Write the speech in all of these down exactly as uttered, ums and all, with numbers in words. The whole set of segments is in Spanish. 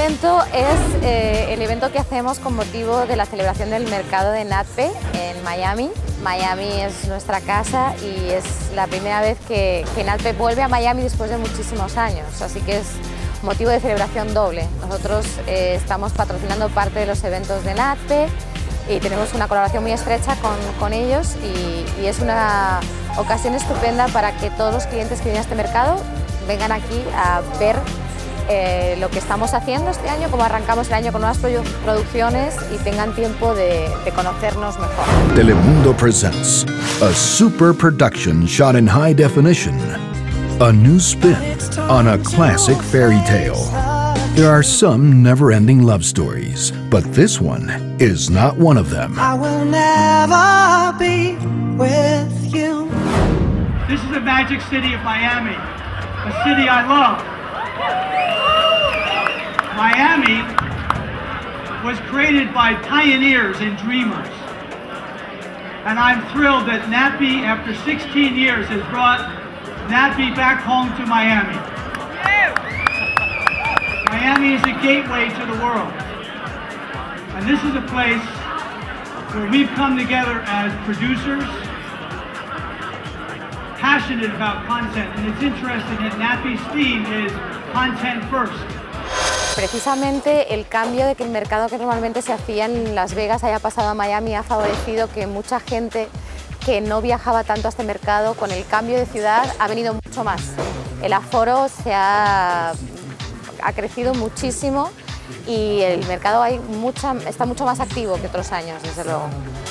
evento es eh, el evento que hacemos con motivo de la celebración del mercado de NATPE en Miami. Miami es nuestra casa y es la primera vez que, que NATPE vuelve a Miami después de muchísimos años, así que es motivo de celebración doble. Nosotros eh, estamos patrocinando parte de los eventos de NATPE y tenemos una colaboración muy estrecha con, con ellos y, y es una ocasión estupenda para que todos los clientes que vienen a este mercado vengan aquí a ver eh, lo que estamos haciendo este año, cómo arrancamos el año con nuevas produ producciones y tengan tiempo de, de conocernos mejor. Telemundo presents a super production shot in high definition, a new spin on a classic fairy tale. There are some never-ending love stories, but this one is not one of them. I will never be with you. This is the magic city of Miami, a city I love. Miami was created by pioneers and dreamers. And I'm thrilled that NATPE, after sixteen years, has brought NATPE back home to Miami. Miami is a gateway to the world. And this is a place where we've come together as producers, passionate about content, and it's interesting that NATPE's theme is content first. Precisamente el cambio de que el mercado que normalmente se hacía en Las Vegas haya pasado a Miami ha favorecido que mucha gente que no viajaba tanto a este mercado, con el cambio de ciudad, ha venido mucho más. El aforo se ha, ha crecido muchísimo y el mercado hay mucha, está mucho más activo que otros años, desde luego.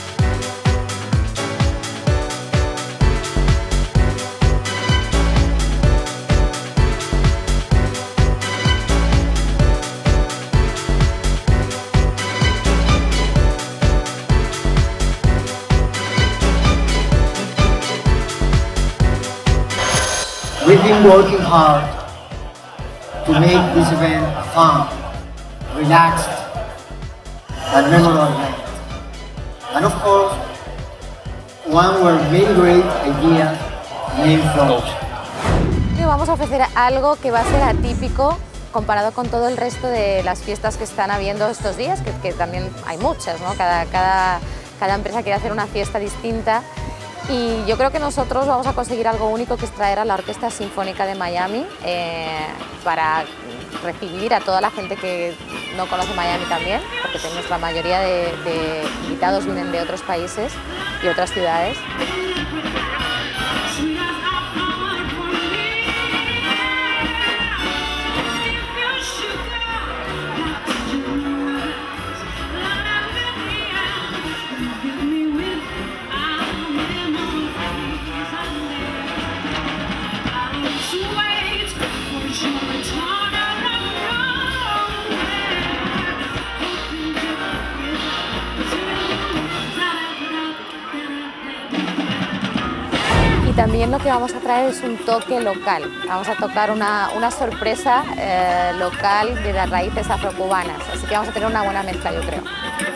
We've been working hard to make this event a fun, relaxed, and memorable event. And of course, one where many great ideas may flow. Vamos a ofrecer algo que va a ser atípico comparado con todo el resto de las fiestas que están habiendo estos días, que, que también hay muchas, ¿no? Cada, cada, cada empresa quiere hacer una fiesta distinta. Y yo creo que nosotros vamos a conseguir algo único, que es traer a la Orquesta Sinfónica de Miami eh, para recibir a toda la gente que no conoce Miami también, porque nuestra mayoría de, de invitados vienen de otros países y otras ciudades. Y también lo que vamos a traer es un toque local. Vamos a tocar una, una sorpresa eh, local de las raíces afrocubanas, así que vamos a tener una buena mezcla, yo creo.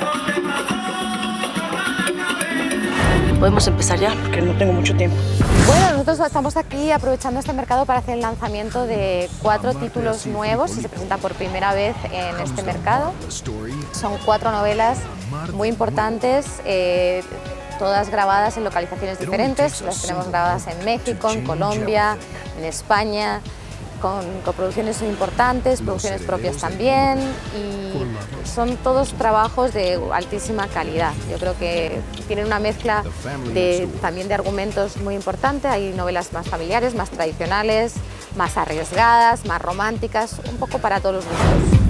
Podemos empezar ya, porque no tengo mucho tiempo. Bueno, nosotros estamos aquí aprovechando este mercado para hacer el lanzamiento de cuatro títulos nuevos y se presentan por primera vez en este mercado. Son cuatro novelas muy importantes, eh, todas grabadas en localizaciones diferentes. Las tenemos grabadas en México, en Colombia, en España, con coproducciones importantes, producciones propias también, y son todos trabajos de altísima calidad. Yo creo que tienen una mezcla de, también de argumentos muy importante. Hay novelas más familiares, más tradicionales, más arriesgadas, más románticas, un poco para todos los gustos.